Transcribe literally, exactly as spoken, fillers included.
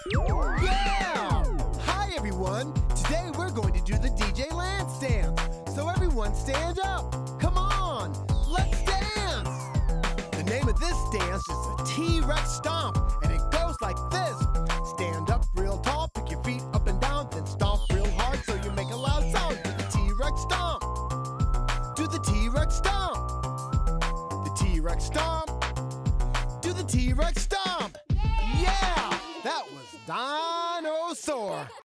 Yeah! Hi, everyone. Today we're going to do the D J Lance dance. So everyone stand up. Come on, let's dance. The name of this dance is the T-Rex Stomp, and it goes like this. Stand up real tall, pick your feet up and down, then stomp real hard so you make a loud sound. Do the T-Rex Stomp. Do the T-Rex Stomp. The T-Rex Stomp. Do the T-Rex Stomp. Yeah! That was Dinosaur.